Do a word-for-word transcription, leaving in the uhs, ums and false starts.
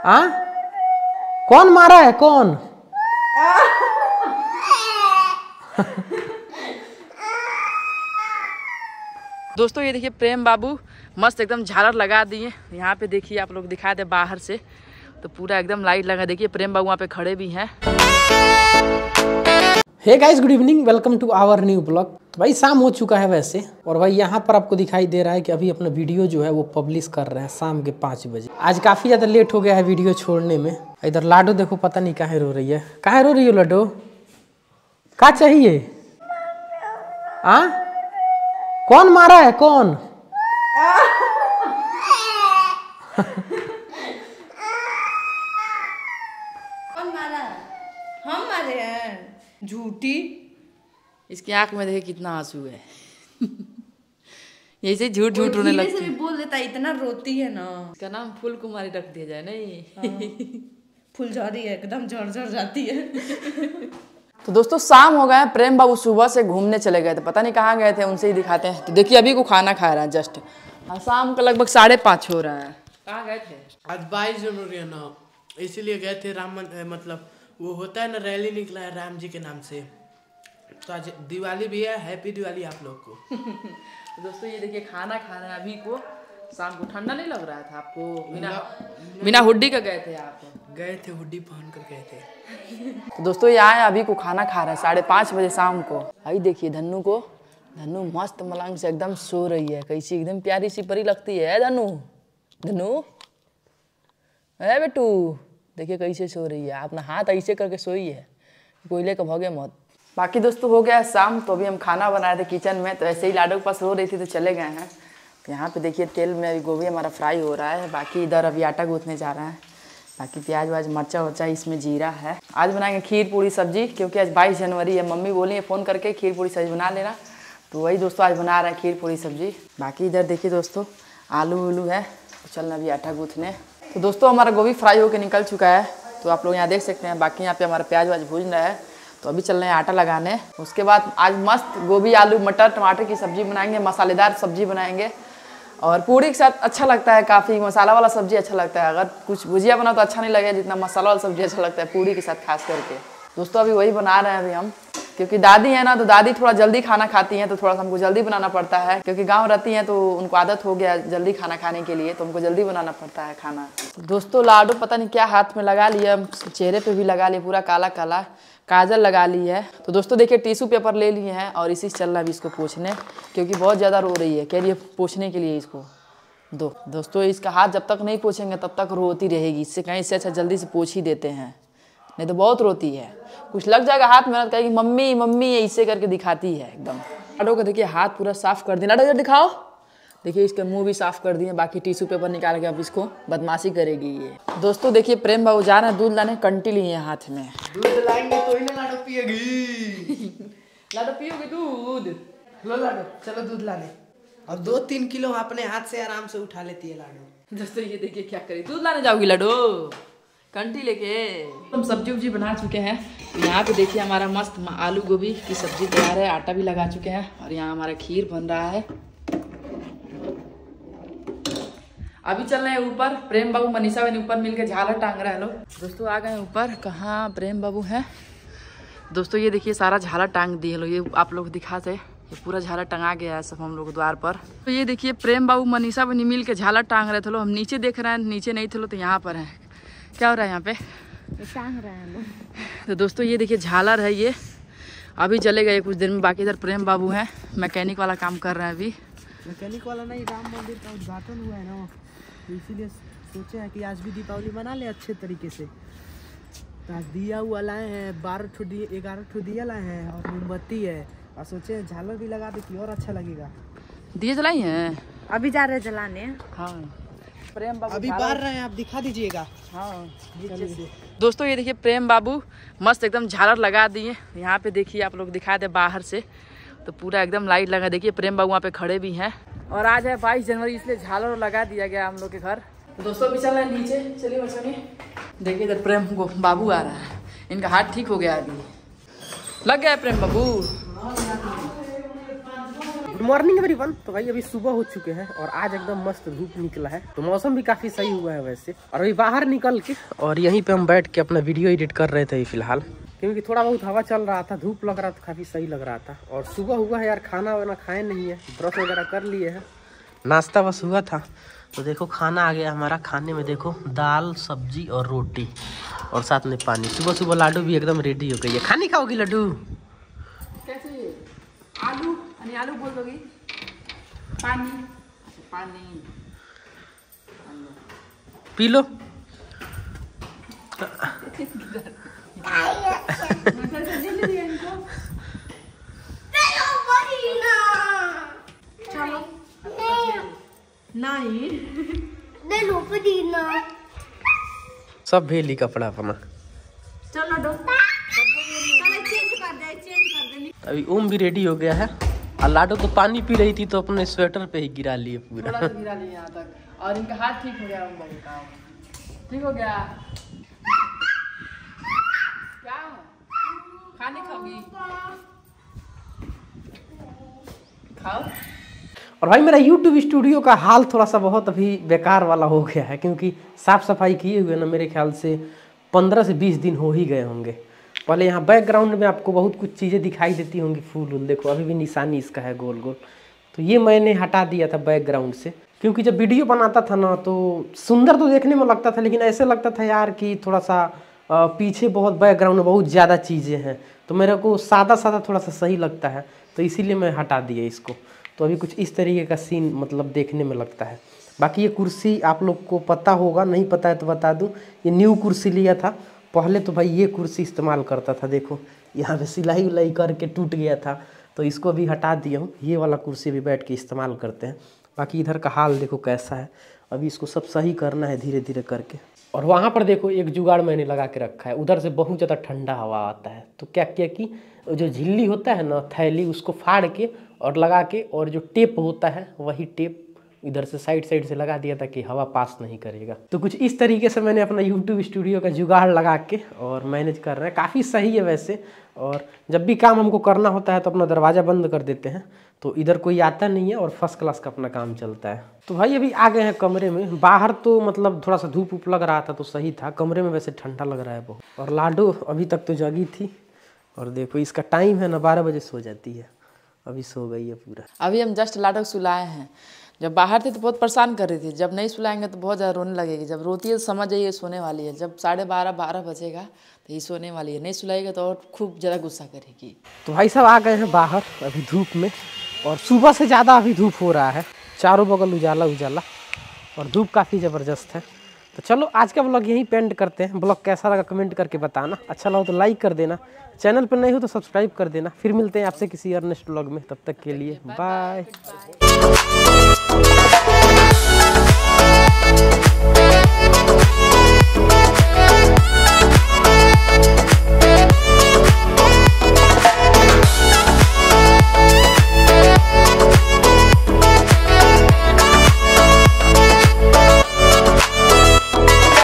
आ? कौन मारा है कौन? दोस्तों ये देखिए प्रेम बाबू मस्त एकदम झालर लगा दिए। यहाँ पे देखिए आप लोग दिखा दे बाहर से तो पूरा एकदम लाइट लगा। देखिए प्रेम बाबू वहाँ पे खड़े भी हैं। Hey guys, good evening, welcome to our new blog. तो भाई शाम हो चुका है वैसे, और भाई यहाँ पर आपको दिखाई दे रहा है कि अभी अपना वीडियो जो है वो पब्लिश कर रहे हैं शाम के पाँच बजे। आज काफ़ी ज़्यादा लेट हो गया है वीडियो छोड़ने में। इधर लाडो देखो, पता नहीं काहे रो रही है। काहे रो रही हो लाडो? क्या चाहिए? आ? कौन मारा है कौन? कौन मारा? हम मारे हैं? झूठी। इसकी आंख में देखिए कितना आंसू है। ऐसे झूठ झूठ रोने लगती है। भी बोल देता, इतना रोती है ना। इसका नाम फूल कुमारी रख दिया जाए। नहीं हाँ। फुलझड़ी है, एकदम झड़-झड़ जाती है। तो दोस्तों शाम हो गया है। प्रेम बाबू सुबह से घूमने चले गए थे, पता नहीं कहाँ गए थे, उनसे ही दिखाते हैं। तो देखिए अभी को खाना खा रहा है जस्ट। और शाम का लगभग साढ़े पाँच हो रहा है। कहाँ गए थे? आज बाईस जनवरी है ना, इसीलिए गए थे। राम मतलब वो होता है ना, रैली निकला है राम जी के नाम से। तो आज दिवाली भी है। हैप्पी दिवाली आप लोग को। तो दोस्तों ये देखिए खाना खा रहे हैं अभी को। शाम को ठंडा नहीं लग रहा था आपको? बिना बिना हुड्डी का गए थे आप? गए थे, हुड्डी पहन कर गए थे। तो दोस्तों ये आए अभी को खाना खा रहे हैं साढ़े पाँच बजे शाम को। अभी देखिए धन्नू को, धन्नू मस्त मलंग से एकदम सो रही है। कैसी एकदम प्यारी सी परी लगती है धन्नू। धन्नू है बेटू, देखिए कैसे सो रही है। अपना हाथ ऐसे करके सोई है, कोयले का भगे मत। बाकी दोस्तों हो गया शाम, तो अभी हम खाना बनाए थे किचन में। तो ऐसे ही लाडो के पास रो रही थी तो चले गए हैं। तो यहाँ पे देखिए तेल में अभी गोभी हमारा फ्राई हो रहा है। बाकी इधर अभी आटा गूँथने जा रहा है। बाकी प्याज व्याज मरचा वर्चा इसमें जीरा है। आज बनाएंगे खीर पूरी सब्जी, क्योंकि आज बाईस जनवरी है। मम्मी बोली है फ़ोन करके खीर पूरी सब्जी बना लेना, तो वही दोस्तों आज बना रहे हैं खीर पूरी सब्जी। बाकी इधर देखिए दोस्तों आलू उलू है, तो चलना अभी आटा गूँथने। तो दोस्तों हमारा गोभी फ्राई होकर निकल चुका है, तो आप लोग यहाँ देख सकते हैं। बाकी यहाँ पे हमारा प्याज व्याज भून रहा है, तो अभी चल रहे हैं आटा लगाने। उसके बाद आज मस्त गोभी आलू मटर टमाटर की सब्जी बनाएंगे, मसालेदार सब्जी बनाएंगे। और पूरी के साथ अच्छा लगता है, काफ़ी मसाला वाला सब्जी अच्छा लगता है। अगर कुछ भुजिया बनाओ तो अच्छा नहीं लगेगा जितना मसाला वाला सब्जी अच्छा लगता है पूरी के साथ खास करके। दोस्तों अभी वही बना रहे हैं अभी हम, क्योंकि दादी है ना, तो दादी थोड़ा जल्दी खाना खाती हैं, तो थोड़ा सा हमको जल्दी बनाना पड़ता है। क्योंकि गांव रहती हैं तो उनको आदत हो गया जल्दी खाना खाने के लिए, तो हमको जल्दी बनाना पड़ता है खाना। दोस्तों लाडो पता नहीं क्या हाथ में लगा लिया, चेहरे पे भी लगा लिया, पूरा काला काला काजल लगा ली है। तो दोस्तों देखिए टिश्यू पेपर ले लिए हैं और इसी से चल रहा है अभी इसको पोंछने, क्योंकि बहुत ज़्यादा रो रही है। कह रही है पोंछने के लिए इसको दो। दोस्तों इसका हाथ जब तक नहीं पोंछेंगे तब तक रोती रहेगी। इससे कहीं से अच्छा जल्दी से पोंछ ही देते हैं, नहीं तो बहुत रोती है। कुछ लग जाएगा हाथ मेहनत करेगी, मम्मी मम्मी ऐसे करके दिखाती है एकदम। लाडो का देखिए हाथ पूरा साफ कर दिया। लाडो दिखाओ, देखिए इसका मुंह भी साफ कर दिए। बाकी टिश्यू पेपर निकाल के अब इसको बदमाशी करेगी ये। दोस्तों देखिए प्रेम बाबू जा रहे हैं दूध लाने, कंटी लिए हैं हाथ में। दूध लाएंगे तो ही ना लाडो पिएगी। लाडो पियोगी दूध? लो लाडो चलो दूध लाने। और दो तीन किलो अपने हाथ से आराम से उठा लेती है लाडो। दोस्तों ये देखिए क्या करी, दूध लाने जाओगी लाडो कंटी लेके? हम सब्जी उब्जी बना चुके हैं। यहाँ पे देखिए हमारा मस्त आलू गोभी की सब्जी तैयार है, आटा भी लगा चुके हैं। और यहाँ हमारा खीर बन रहा है। अभी चल रहे हैं ऊपर। प्रेम बाबू मनीषा बहन ऊपर मिलके झालर टांग रहे हैं लोग। दोस्तों आ गए ऊपर। कहाँ प्रेम बाबू है? दोस्तों ये देखिए सारा झालर टांग दिए लोग, ये आप लोग दिखाते, ये पूरा झालर टंगा गया है सब हम लोग द्वार पर। तो ये देखिए प्रेम बाबू मनीषा बहन मिल के झालर टांग रहे थे लोग। हम नीचे देख रहे हैं, नीचे नहीं थे लोग, तो यहाँ पर है। क्या हो रहा है यहाँ पे? टांग रहे हैं लोग। तो दोस्तों ये देखिए झालर है, ये अभी चले गए कुछ देर में। बाकी इधर प्रेम बाबू हैं, मैकेनिक वाला काम कर रहे हैं अभी। मैकेनिक वाला नहीं, राम मंदिर का उद्घाटन हुआ है ना, तो इसीलिए सोचे हैं कि आज भी दीपावली मना ले अच्छे तरीके से। तो आज दिया हुआ लाए हैं, बारह ठो दिए, ग्यारह ठो दिया लाए हैं और मोमबत्ती है। और सोचे हैं झालर भी लगा दे कि और अच्छा लगेगा। दिए जलाई हैं? अभी जा रहे जलाने। हाँ प्रेम बाबू अभी बार रहे हैं, आप दिखा दीजिएगा। हाँ नीचे से। दोस्तों ये देखिए प्रेम बाबू मस्त एकदम झालर लगा दिए। यहाँ पे देखिए आप लोग दिखा दे बाहर से, तो पूरा एकदम लाइट लगा। देखिए प्रेम बाबू वहाँ पे खड़े भी हैं। और आज है बाईस जनवरी, इसलिए झालर लगा दिया गया हम लोग के घर। तो दोस्तों अभी चल रहे हैं नीचे, चलिए बच्चों ने। देखिए इधर प्रेम को बाबू आ रहा है, इनका हाथ ठीक हो गया अभी। लग गया है Prem Babu. Good morning everyone. तो भाई अभी सुबह हो चुके हैं और आज एकदम मस्त धूप निकला है, तो मौसम भी काफी सही हुआ है वैसे। और अभी बाहर निकल के और यहीं पे हम बैठ के अपना वीडियो एडिट कर रहे थे फिलहाल, क्योंकि थोड़ा बहुत हवा चल रहा था, धूप लग रहा था, काफी सही लग रहा था। और सुबह हुआ है यार, खाना वाना खाए नहीं है, ब्रश वगैरह कर लिए हैं, नाश्ता बस हुआ था। तो देखो खाना आ गया हमारा। खाने में देखो दाल सब्जी और रोटी और साथ में पानी। सुबह सुबह लाडू भी एकदम रेडी हो गई है। खानी खाओगी लड्डू? कैसे? आलू आणि आलू बोल दोगी? पानी पानी पी लो। चलो नहीं सब भेली कपड़ा अपना। चलो डो चेंज कर दे चेंज कर दे। अभी ओम भी रेडी हो गया है और लाडो तो पानी पी रही थी तो अपने स्वेटर पे ही गिरा लिए पूरा। थोड़ा सा गिरा लिए यहाँ तक और इनका हाथ ठीक हो गया। ओम भाई का ठीक हो गया। क्या खाने खाओगी? खाओ। और भाई मेरा यूट्यूब स्टूडियो का हाल थोड़ा सा बहुत अभी बेकार वाला हो गया है, क्योंकि साफ सफाई किए हुए ना मेरे ख्याल से पंद्रह से बीस दिन हो ही गए होंगे। पहले यहाँ बैकग्राउंड में आपको बहुत कुछ चीज़ें दिखाई देती होंगी, फूल वूल देखो अभी भी निशानी इसका है गोल गोल, तो ये मैंने हटा दिया था बैकग्राउंड से। क्योंकि जब वीडियो बनाता था ना तो सुंदर तो देखने में लगता था, लेकिन ऐसे लगता था यार कि थोड़ा सा पीछे बहुत बैकग्राउंड में बहुत ज़्यादा चीज़ें हैं, तो मेरे को सादा सादा थोड़ा सा सही लगता है, तो इसीलिए मैं हटा दिया इसको। तो अभी कुछ इस तरीके का सीन मतलब देखने में लगता है। बाकी ये कुर्सी आप लोग को पता होगा, नहीं पता है तो बता दूं, ये न्यू कुर्सी लिया था। पहले तो भाई ये कुर्सी इस्तेमाल करता था, देखो यहाँ पे सिलाई उलाई करके टूट गया था, तो इसको भी हटा दिया हूँ। ये वाला कुर्सी भी बैठ के इस्तेमाल करते हैं। बाकी इधर का हाल देखो कैसा है, अभी इसको सब सही करना है धीरे धीरे करके। और वहाँ पर देखो एक जुगाड़ मैंने लगा के रखा है, उधर से बहुत ज़्यादा ठंडा हवा आता है, तो क्या किया कि जो झिल्ली होता है ना थैली, उसको फाड़ के और लगा के, और जो टेप होता है वही टेप इधर से साइड साइड से लगा दिया ताकि हवा पास नहीं करेगा। तो कुछ इस तरीके से मैंने अपना यूट्यूब स्टूडियो का जुगाड़ लगा के और मैनेज कर रहे हैं। काफ़ी सही है वैसे। और जब भी काम हमको करना होता है तो अपना दरवाज़ा बंद कर देते हैं, तो इधर कोई आता नहीं है और फर्स्ट क्लास का अपना काम चलता है। तो भाई अभी आ गए हैं कमरे में। बाहर तो मतलब थोड़ा सा धूप उप लग रहा था तो सही था, कमरे में वैसे ठंडा लग रहा है बहुत। और लाडो अभी तक तो जगी थी, और देखो इसका टाइम है ना बारह बजे सो जाती है, अभी सो गई है पूरा। अभी हम जस्ट लाडो सुलाए हैं। जब बाहर थे तो बहुत परेशान कर रही थी, जब नहीं सुलाएंगे तो बहुत ज़्यादा रोने लगेगी। जब रोती है तो समझ जाइए सोने वाली है। जब साढ़े बारह बारह बजेगा तो ये सोने वाली है, नहीं सुलाएगा तो और खूब ज़्यादा गुस्सा करेगी। तो भाई साहब आ गए हैं बाहर अभी धूप में, और सुबह से ज़्यादा अभी धूप हो रहा है, चारों बगल उजाला उजाला और धूप काफ़ी ज़बरदस्त है। तो चलो आज का ब्लॉग यहीं पे एंड करते हैं। ब्लॉग कैसा लगा कमेंट करके बताना, अच्छा लगा तो लाइक कर देना, चैनल पर नहीं हो तो सब्सक्राइब कर देना। फिर मिलते हैं आपसे किसी और नेक्स्ट ब्लॉग में, तब तक के लिए बाय।